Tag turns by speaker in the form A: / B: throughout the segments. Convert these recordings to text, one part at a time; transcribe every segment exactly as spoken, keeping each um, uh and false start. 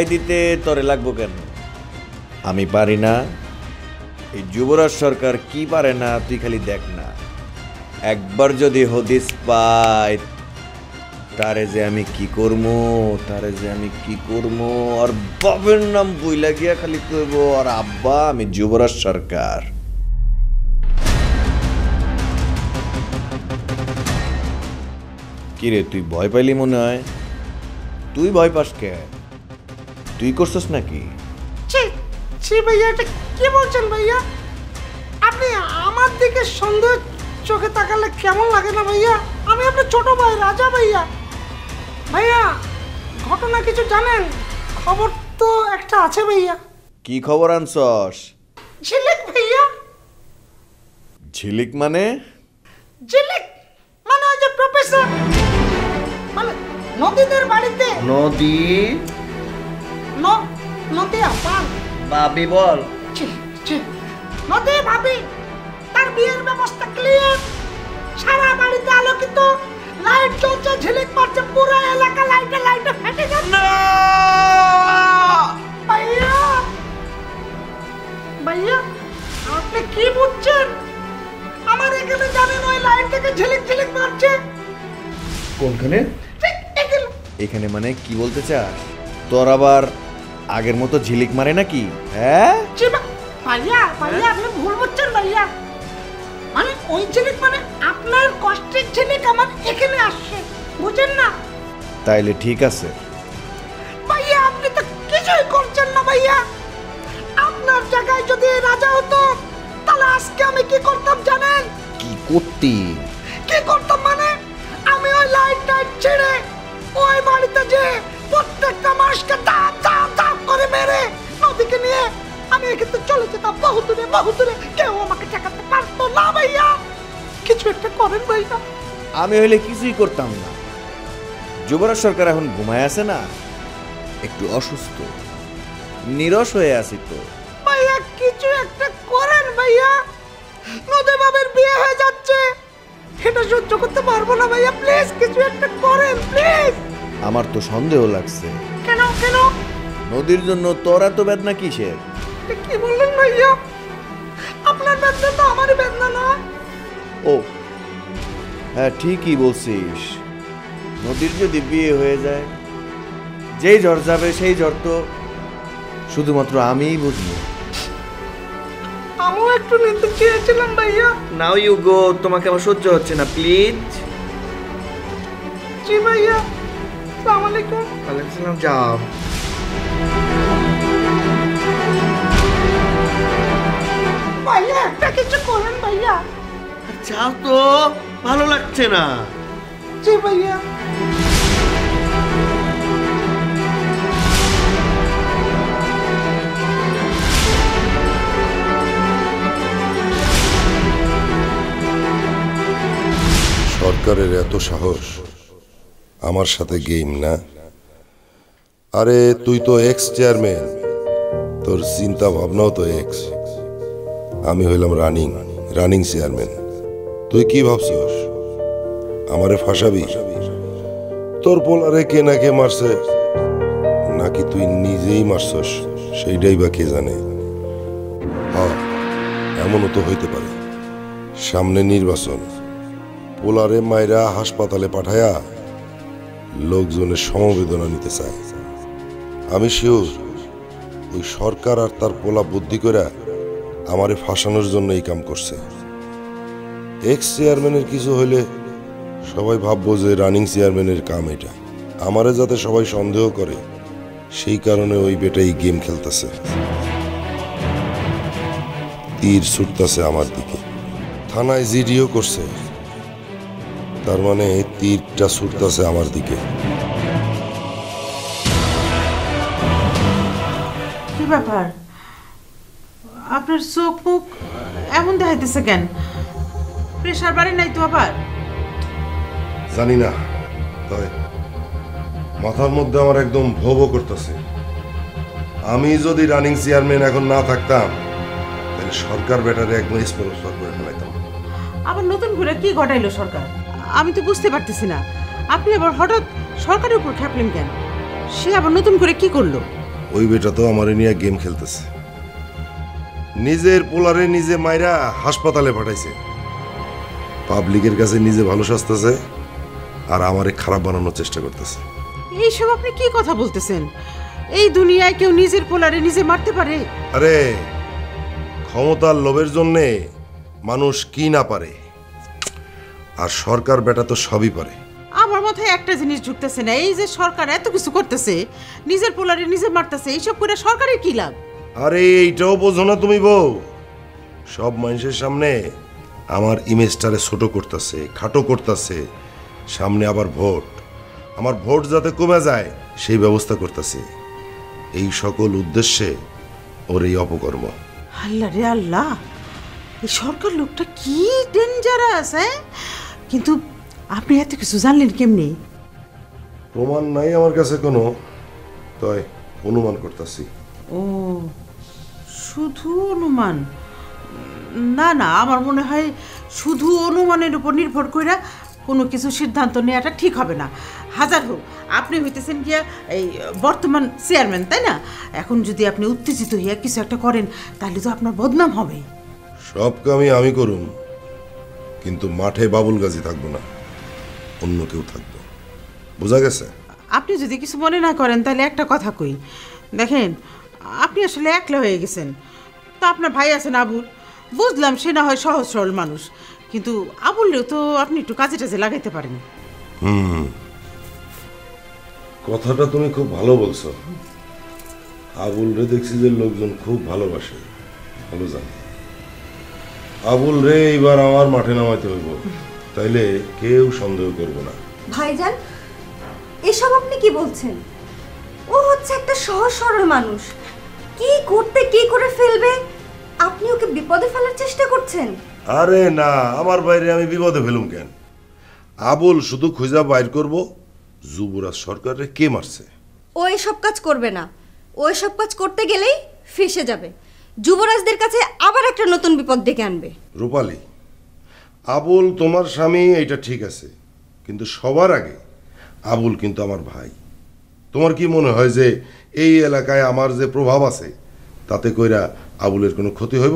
A: রায় দিতে তোরে লাগবো কেন? আমি পারি না? এই যুবরাজ সরকার কি পারে না তুই খালি দেখ না। একবার যদি হদিস পাই তারে যে আমি কি করবো, তারে যে আমি কি করবো, আর বাবার নাম বইলা গিয়া খালি কইব আর আব্বা আমি যুবরাজ সরকার। কিরে তুই ভয় পাইলি মনে হয়? তুই ভয় পাস কে? তুই করছস নাকি?
B: ছি ভাইয়া, এটা কি বলছেন ভাইয়া? আপনি আমার দিকে সন্দেহ চোখে তাকালে কেমন লাগে না ভাইয়া? আমি আপনার ছোট ভাই রাজা ভাইয়া। ভাইয়া ঘটনা কিছু জানেন? খবর তো একটা আছে ভাইয়া।
A: কি খবর আনছস?
B: ঝিলিক ভাইয়া।
A: ঝিলিক মানে?
B: ঝিলিক মানে ওই যে প্রফেসর, মানে নদীদের বাড়িতে।
A: নদী?
B: নদী আপান
A: ভাবি বল।
B: নদী ভাবি, তার বিয়ের ব্যবস্থা ক্লিয়ার, সারা বাড়িতে আলোকিত, লাইট জ্বলছে, ঝিলিক মারছে, পুরো এলাকা লাইটে লাইটে ফেটে যাচ্ছে। ভাইয়া ভাইয়া আপনি কি বুঝছেন? আমার এখানে জানেন ওই লাইট থেকে ঝিলিক ঝিলিক মারছে।
A: কোনখানে? এখানে মানে কি বলতে চাস? তোর আবার আগের মতো ঝিলিক মারে নাকি? হ্যাঁ
B: ভাইয়া ভাইয়া আপনি ভুল বুঝছেন ভাইয়া। মানে ওই ঝিলিক মানে আপনার কষ্টের ঝিলিক আমার এখানে আসছে, বুঝেন না?
A: তাইলে ঠিক আছে।
B: ভাইয়া আপনি তো কিছুই করছেন না ভাইয়া। আপনার জায়গায় যদি রাজা হতো তাহলে আজকে আমি কি করতাম জানেন?
A: কি করতি?
B: কি করতাম মানে আমি ওই লাইট টাইট ছেড়ে ওই বাড়িতে যে প্রত্যেকটা মানুষকে দাপ দাপ দাপ করে মেরে নদীকে নিয়ে আমি এখানে চলে যেতাম বহু দূরে বহু দূরে। কেউ আমাকে ঠেকাতে পারতো না ভাইয়া। কিছু একটা করেন ভাইয়া।
A: আমি হইলে কিছুই করতাম না। যুবরাজ সরকার এখন ঘুমায় আছে না, একটু অসুস্থ, নিরস হয়ে আছি তো।
B: ভাইয়া কিছু একটা করেন ভাইয়া। নদী বাবের বিয়ে হয়ে যাচ্ছে, এটা সহ্য করতে পারবো না ভাইয়া। প্লিজ কিছু একটা করেন প্লিজ।
A: আমার তো সন্দেহ লাগছে।
B: কেন কেন?
A: নদীর জন্য তোর এত বেদনা কিসের?
B: কি বললেন ভাইয়া? আপনার বেদনা তো আমারই বেদনা না।
A: ও হ্যাঁ ঠিকই বলছিস। নদীর যদি বিয়ে হয়ে যায়, যেই ঝড় যাবে সেই ঝড় তো শুধুমাত্র আমিই বুঝবো।
B: আমিও একটু নিতে চেয়েছিলাম ভাইয়া।
A: নাও ইউ গো, তোমাকে আমার সহ্য হচ্ছে না, প্লিজ।
B: জি ভাইয়া। আসসালামু আলাইকুম।
A: ওয়ালাইকুম আসসালাম। যাও।
B: ভাইয়া একটা কিছু করেন ভাইয়া।
A: যাও তো, ভালো লাগছে না।
B: জি ভাইয়া।
C: সরকারের এত সাহস, আমার সাথে গেম না? আরে তুই তো এক্স চেয়ারম্যান, তোর চিন্তা ভাবনাও তো এক্স। আমি হইলাম রানিং রানিং চেয়ারম্যান। তুই কি ভাবছস আমারে ফাঁসাবি? তোর পোলারে কে না কে মারছে, নাকি তুই নিজেই মারছস সেইটাই বা কে জানে। হ্যাঁ এমনও তো হইতে পারে, সামনে নির্বাচন, পোলারে মাইরা হাসপাতালে পাঠায়া লোকজনের সমবেদনা নিতে চায়। আমি শিওর ওই সরকার আর তার পোলা বুদ্ধি করে আমারে ফাঁসানোর জন্য এই কাম করছে। এক্স চেয়ারম্যানের কিছু হইলে সবাই ভাববো যে রানিং চেয়ারম্যানের কাম এটা। আমারে যাতে সবাই সন্দেহ করে, সেই কারণে ওই বেটাই গেম খেলতেছে। তীর ছুটতেছে আমার দিকে, থানায় জিডিও করছে, তার মানে তীরটা ছুটতেছে আমার দিকে।
D: কি ব্যাপার, আপনার চোখ মুখ এমন দেখাইতেছে কেন? প্রেশার বাড়ে নাই তো আবার?
C: জানি না, তবে মাথার মধ্যে আমার একদম ভোগ করতেছে। আমি যদি রানিং চেয়ারম্যান এখন না থাকতাম, তাহলে সরকার বেটারে একদম স্পন্সর করে ফেলাইতাম।
D: আবার নতুন করে কি ঘটাইলো সরকার? আমি তো বুঝতে পারতেছি না। আপনি আবার হঠাৎ সরকারের উপর খেপলেন কেন? সে আবার নতুন করে কি করলো?
C: ওই বেটা তো আমার নিয়ে গেম খেলতেছে, নিজের পোলারে নিজে মাইরা হাসপাতালে পাঠাইছে, পাবলিকের কাছে নিজে ভালো সাজতেছে আর আমারে খারাপ বানানোর চেষ্টা করতেছে।
D: এইসব আপনি কি কথা বলতেছেন? এই দুনিয়ায় কেউ নিজের পোলারে নিজে মারতে পারে?
C: আরে ক্ষমতার লোভের জন্যে মানুষ কি না পারে, আর সরকার বেটা তো সবই পারে।
D: আমার মাথায় একটা জিনিস ঢুকতেছে না, এই যে সরকার এত কিছু করতেছে, নিজের পোলারে নিজে মারতেছে, এইসব করে সরকারের কি লাভ?
C: আরে এইটাও বোঝো না তুমি বউ? সব মানুষের সামনে আমার ইমেজটারে ছোট করতেছে, খাটো করতেছে, সামনে আবার ভোট, আমার ভোট যাতে কমে যায় সেই ব্যবস্থা করতেছে। এই সকল উদ্দেশ্যে ওর এই অপকর্ম।
D: আল্লাহ রে আল্লাহ, এই সরকার লোকটা কি ডেঞ্জারাস! হ্যাঁ, কিন্তু আপনি এত কিছু জানলেন কেমনি?
C: প্রমাণ নাই আমার কাছে কোনো, তাই অনুমান করতেছি।
D: ও, শুধু অনুমান? না না, আমার মনে হয় শুধু অনুমানের উপর নির্ভর করে কোনো কিছু সিদ্ধান্ত নেওয়াটা ঠিক হবে না। হাজার হোক আপনি হইতেছেন গিয়া এই বর্তমান চেয়ারম্যান, তাই না? এখন যদি আপনি উত্তেজিত হইয়া কিছু একটা করেন তাহলে তো আপনার বদনাম হবে।
C: সব কামই আমি করুম, কিন্তু মাঠে বাবুল গাজী থাকবো না, অন্য কেউ থাকবো, বোঝা গেছে?
D: আপনি যদি কিছু মনে না করেন তাহলে একটা কথা কই। দেখেন, আপনি আসলে একলা হয়ে গেছেন, তা আপনার ভাই আছেন আবুল, বুঝলাম সে না হয় সহজ সরল মানুষ, কিন্তু আবুলরেও তো আপনি একটু কাজে টাজে লাগাইতে পারেন।
C: হুম, কথাটা তুমি খুব ভালো বলছো। আবুল রে দেখছি যে লোকজন খুব ভালোবাসে, ভালো জানে। আবুল রে এইবার আমার মাঠে নামাইতে হইব, তাইলে কেউ সন্দেহ করবো না।
E: ভাইজান, এসব আপনি কি বলছেন? ও হচ্ছে একটা সহজ সরল মানুষ, কি করতে কি করে ফেলবে, আপনি ওকে বিপদে ফেলার চেষ্টা করছেন।
C: আরে না, আমার বাইরে আমি বিপদে ফেলুম কেন? আবুল শুধু খুঁজা বাইর করব যুবরাজ সরকারে কে মারছে।
E: ও এসব কাজ করবে না, ও এসব কাজ করতে গেলেই ফেঁসে যাবে, যুবরাজদের কাছে আবার একটা নতুন বিপদ ডেকে আনবে।
C: রূপালী, আবুল তোমার স্বামী, এইটা ঠিক আছে, কিন্তু সবার আগে আবুল কিন্তু আমার ভাই। তোমার কি মনে হয় যে এই এলাকায় আমার যে প্রভাব আছে তাতে কইরা আবুলের কোনো ক্ষতি হইব?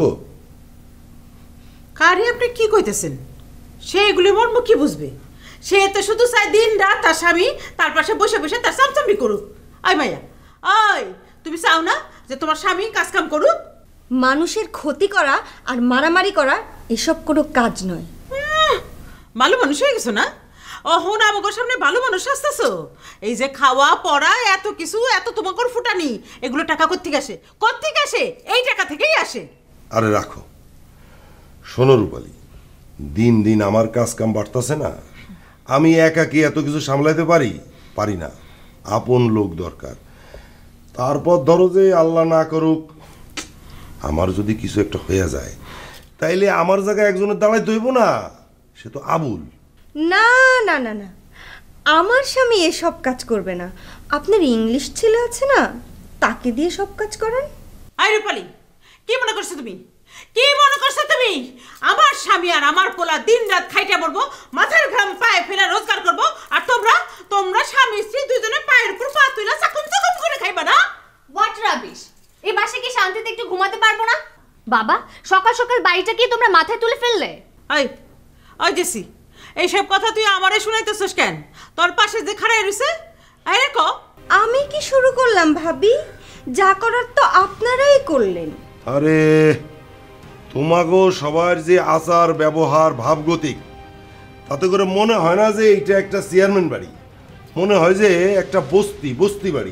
D: কারে আপনি কি কইতেছেন? সে এগুলি মর্ম কি বুঝবে? সে তো শুধু চায় দিন রাত তার স্বামী তার পাশে বসে বসে তার চামচামি করুক। আই মাইয়া, আই তুমি চাও না যে তোমার স্বামী কাজ কাম করুক?
E: মানুষের ক্ষতি করা আর মারামারি করা এসব কোনো কাজ নয়।
D: ভালো মানুষ হয়ে গেছো না? অহন আমাদের সামনে ভালো মানুষ আসতেছো। এই যে খাওয়া পড়া এত কিছু, এত তোমাকে ফুটানি, এগুলো টাকা কোত্থেকে আসে? কোত্থেকে আসে? এই টাকা থেকেই আসে।
C: আরে রাখো, শোনো রূপালী, দিন দিন আমার কাজ কাম বাড়তেছে না, আমি একা কি এত কিছু সামলাইতে পারি? পারি না, আপন লোক দরকার। তারপর ধরো যে আল্লাহ না করুক আমার যদি কিছু একটা হয়ে যায়, তাইলে আমার জায়গায় একজনের দাঁড়াইতে হইব না, সে তো আবুল।
E: না না না না, আমার স্বামী এসব কাজ করবে না। আপনার ইংলিশ ছেলে আছে না, তাকে দিয়ে সব কাজ করেন।
D: আই রূপালী, কি মনে করছো তুমি? কি মনে করছো তুমি? আমার স্বামী আর আমার পোলা দিন রাত খাইতে মরবো, মাথার ঘাম পায়ে ফেলে রোজগার করবো, আর তোমরা তোমরা স্বামী স্ত্রী দুজনে পায়ের উপর পা তুইলা চাকুন চাকুন করে খাইবা না?
F: What rubbish! এই বাসে কি শান্তিতে একটু ঘুমাতে পারবো না? বাবা, সকাল সকাল বাড়িটা কি তোমরা মাথায় তুলে ফেললে?
D: আই ওই জেসি, এইসব কথা তুই আমারে শুনাইতেছিস কেন? তোর পাশে যে খাড়াই রইছে, আই রে ক।
E: আমি কি শুরু করলাম ভাবি? যা করার তো আপনারাই করলেন।
C: আরে তোমাগো সবার যে আচার ব্যবহার ভাবগতিক, তাতে করে মনে হয় না যে এটা একটা চেয়ারম্যান বাড়ি, মনে হয় যে একটা বস্তি বস্তি বাড়ি।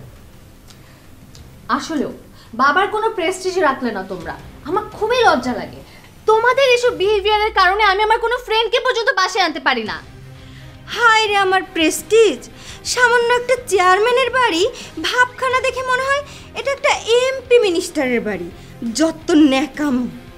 F: আসলেও বাবার কোনো প্রেস্টিজ রাখলে না তোমরা, আমার খুবই লজ্জা লাগে। তোমাদের এসব বিহেভিয়ারের কারণে আমি আমার কোনো ফ্রেন্ডকে পর্যন্ত বাসায় আনতে পারি না।
E: হায় রে আমার প্রেস্টিজ! সামান্য একটা চেয়ারম্যানের বাড়ি, ভাবখানা দেখে মনে হয় এটা একটা এমপি মিনিস্টারের বাড়ি। যত ন্যাকাম!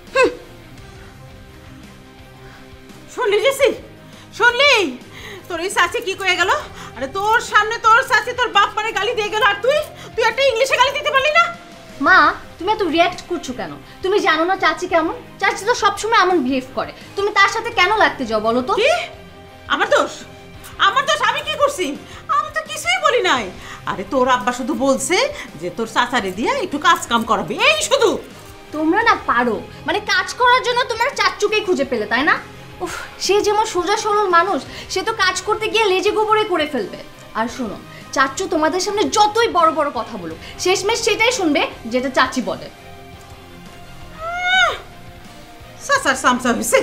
D: শুনলি জেসি, শুনলি তোর এই চাচি কি কয়ে গেল? আরে তোর সামনে তোর চাচি তোর বাপ মানে গালি দিয়ে গেল, আর তুই তুই একটা ইংলিশে গালি দিতে পারলি না?
F: মা, তুমি এত রিয়াক্ট করছো কেন? তুমি জানো না চাচি কেমন? চাচি তো সবসময় এমন বিহেভ করে, তুমি তার সাথে কেন লাগতে যাও বলো তো?
D: কি আমার দোষ? আমার দোষ? আমি কি করছি? আমি তো কিছুই বলি নাই। আরে তোর আব্বা শুধু বলছে যে তোর চাচারে দিয়ে একটু কাজ কাম করাবি, এই শুধু।
F: তোমরা না পারো, মানে কাজ করার জন্য তোমরা চাচ্চুকেই খুঁজে পেলে, তাই না? উফ, সে যেমন সোজা সরল মানুষ, সে তো কাজ করতে গিয়ে লেজে গোবরে করে ফেলবে। আর শোনো, চাচ্চু তোমাদের সামনে যতই বড় বড় কথা বলুক, শেষমেশ সেটাই শুনবে যেটা চাচি বলে।
D: চাচার সামসা হয়েছে।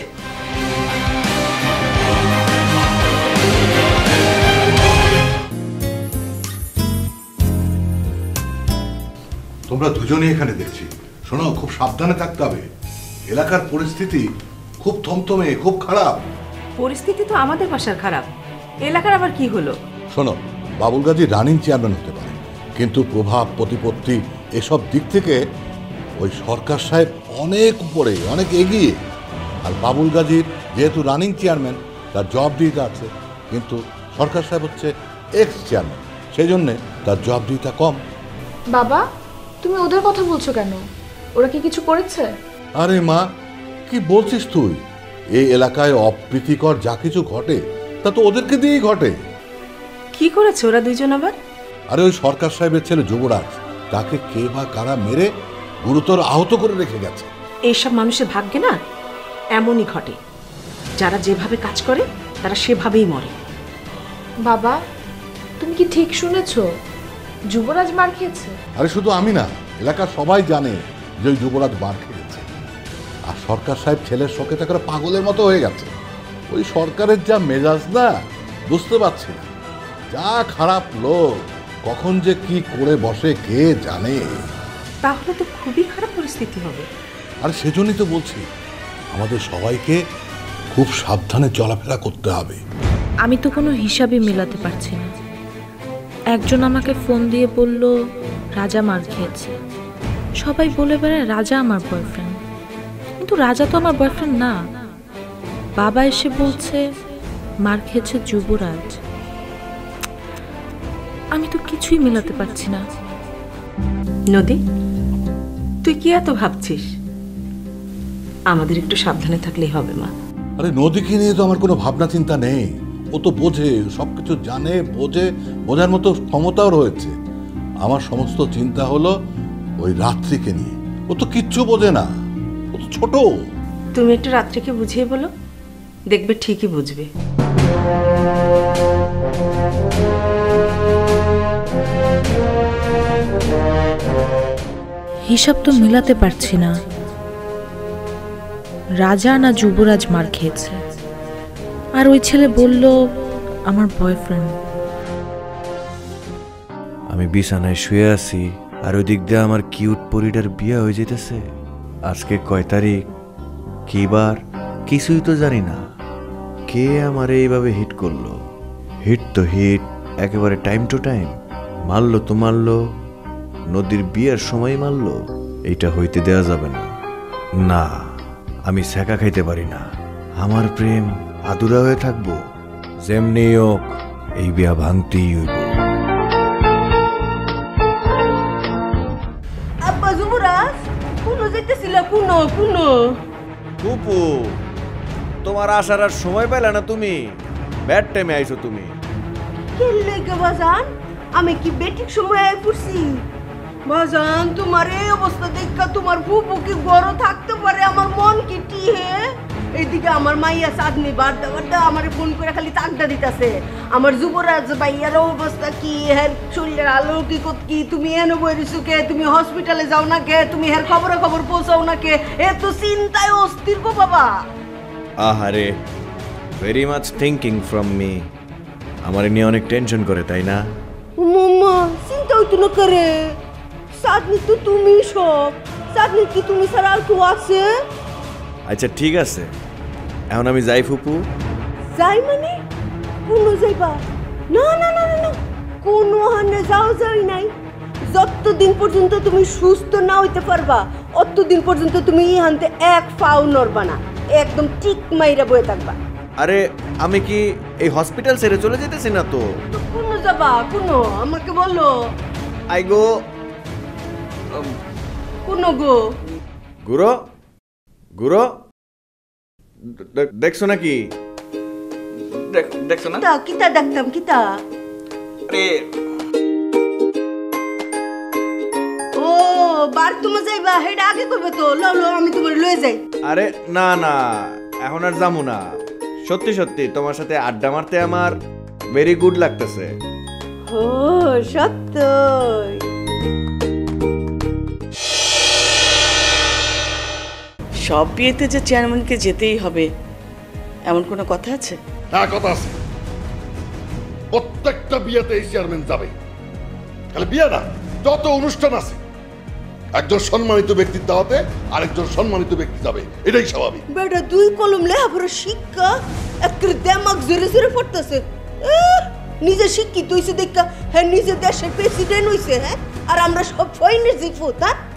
G: তোমরা দুজনেই এখানে দেখছি, শোনো খুব সাবধানে থাকতে হবে। এলাকার পরিস্থিতি খুব থমথমে, খুব খারাপ।
H: পরিস্থিতি তো আমাদের বাসার খারাপ, এলাকার আবার কি হলো?
G: শোনো, বাবুল গাজী রানিং চেয়ারম্যান হতে পারে, কিন্তু প্রভাব প্রতিপত্তি এসব দিক থেকে ওই সরকার সাহেব অনেক উপরে, অনেক এগিয়ে। আর বাবুল গাজীর যেহেতু রানিং চেয়ারম্যান, তার জবাবদিহিতা আছে, কিন্তু সরকার সাহেব হচ্ছে এক্স চেয়ারম্যান, সেই জন্যে তার জবাবদিহিতা কম।
I: বাবা, তুমি ওদের কথা বলছো কেন? ওরা কি কিছু করেছে?
G: আরে মা, কি বলছিস তুই? এই এলাকায় অপ্রীতিকর যা কিছু ঘটে তা তো ওদেরকে দিয়েই ঘটে।
H: কি করেছে ওরা দুইজন আবার?
G: আরে ওই সরকার সাহেবের ছেলে যুবরাজ, তাকে কে বা কারা মেরে গুরুতর আহত করে রেখে গেছে।
H: এইসব মানুষের ভাগ্যে না এমনই ঘটে, যারা যেভাবে কাজ করে তারা সেভাবেই মরে।
I: বাবা, তুমি কি ঠিক শুনেছো? যুবরাজ মার খেয়েছে?
G: আরে শুধু আমি না, এলাকার সবাই জানে যে ওই যুবরাজ মার খেয়েছে। আর সরকার সাহেব ছেলের শোকে তাকে পাগলের মতো হয়ে গেছে। ওই সরকারের যা মেজাজ না, বুঝতে পারছি না। যা খারাপ লোক, কখন যে কি করে বসে কে জানে।
H: তাহলে তো খুবই খারাপ পরিস্থিতি হবে।
G: আর সেজন্যই তো বলছি, আমাদের সবাইকে খুব সাবধানে চলাফেরা করতে হবে।
J: আমি তো কোনো হিসাবই মেলাতে পারছি না। একজন আমাকে ফোন দিয়ে বলল রাজা মার খেয়েছে। সবাই বলে বেড়ায় রাজা আমার বয়ফ্রেন্ড, কিন্তু রাজা তো আমার বয়ফ্রেন্ড না। বাবা এসে বলছে মার খেয়েছে যুবরাজ। আমি তো কিছুই মেলাতে পারছি না।
H: নদী, তুই কি এত ভাবছিস? আমাদের একটু সাবধানে থাকলেই হবে মা।
G: আরে নদীকে নিয়ে তো আমার কোনো ভাবনা চিন্তা নেই। ও তো বোঝে, সবকিছু জানে, বোঝে, বোঝার মতো ক্ষমতাও রয়েছে। আমার সমস্ত চিন্তা হলো ওই রাত্রিকে নিয়ে। ও তো কিচ্ছু বোঝে না, ও তো ছোট।
H: তুমি একটু রাত্রিকে বুঝিয়ে বলো, দেখবে ঠিকই বুঝবে।
J: হিসাব তো মিলাতে পারছি না। রাজা না যুবরাজ মার খেয়েছে, আর ওই ছেলে বলল আমার বয়ফ্রেন্ড।
A: আমি বিছানায় শুয়ে আছি, আর ওই দিক দিয়ে আমার কিউট পরিটার বিয়ে হয়ে যেতেছে। আজকে কয় তারিখ, কি বার, কিছুই তো জানি না। কে আমার এইভাবে হিট করলো? হিট তো হিট, একেবারে টাইম টু টাইম। মারলো তো মারলো, নদীর বিয়ের সময় মারলো। এইটা হইতে দেওয়া যাবে না। না, আমি ছ্যাঁকা খাইতে পারি না। আমার প্রেম আদুরা হয়ে থাকবো। যেমনি হোক এই বিয়া ভাঙতেই হইব।
H: আব্বা, যুবরাজ কোনো যাইতেছিল? কোনো কোনো
A: ফুপু, তোমার আসার আর সময় পেলে না। তুমি ব্যাড টাইমে আইছো। তুমি
H: খেললে গে বাজান? আমি কি বেঠিক সময় আই পড়ছি? বাজান, তোমার এই অবস্থা দেখা তোমার ফুপু কি গড় থাকতে পারে? আমার মন কি টিহে। এইদিকে আমার মাইয়া চাঁদনি বারদা বারদা আমার ফোন করে খালি চাকদা দিতেছে। আমার যুবরাজ ভাইয়ার অবস্থা কি, হের শরীরের আলো কি কত কি, তুমি এনে বইরিছো কে, তুমি হসপিটালে যাও না কে, তুমি হের খবরে খবর পৌঁছাও না কে? এ তো চিন্তায় অস্থির গো বাবা।
A: আহারে, very much thinking from me. আমার নিয়ে অনেক টেনশন করে, তাই না?
H: মাম্মা, চিন্তা হইতো না করে। চাঁদনি তো তুমি সব। চাঁদনি কি তুমি ছাড়া আর কেউ আছে?
A: আচ্ছা ঠিক আছে, এখন আমি যাই ফুপু।
H: যাই মানে? কোনো যাইবা? না না না না, কোনো হানে যাও যাই নাই। যতদিন পর্যন্ত তুমি সুস্থ না হইতে পারবা, অতদিন পর্যন্ত তুমি ইহানতে এক পাও নড়বা না। একদম ঠিক মাইরা বয়ে থাকবা।
A: আরে আমি কি এই হসপিটাল ছেড়ে চলে যেতেছি না তো।
H: কোনো যাবা? কোনো আমাকে বলো।
A: আই গো।
H: কোনো গো?
A: গুরো, গুরো, দেখছো নাকি? দেখছো না?
H: কিতা কিতা দেখতাম কিতা?
A: আরে
H: পার্ক তুমি যাইবা হেডা আগে করবে তো লো লো আমি তোমার লয়ে যাই।
A: আরে না না, এখন আর যাবো না। সত্যি সত্যি তোমার সাথে আড্ডা মারতে আমার ভেরি গুড লাগতেছে।
H: ও সত্যই।
K: সব বিয়েতে যে চেয়ারম্যানকে যেতেই হবে এমন কোনো কথা আছে?
G: হ্যাঁ, কথা আছে। প্রত্যেকটা বিয়েতে এই চেয়ারম্যান যাবে। খালি বিয়ে না, যত অনুষ্ঠান আছে একজন সম্মানিত ব্যক্তির দাওয়াতে আরেকজন সম্মানিত ব্যক্তি যাবে, এটাই স্বাভাবিক।
H: বেটা দুই কলম লেখাপড়া শিক্ষা একটা দেমাগ জোরে জোরে পড়তেছে। নিজে শিক্ষিত হইছে দেখা হ্যাঁ নিজে দেশের প্রেসিডেন্ট হইছে, হ্যাঁ আর আমরা সব ফইনের জিফু তার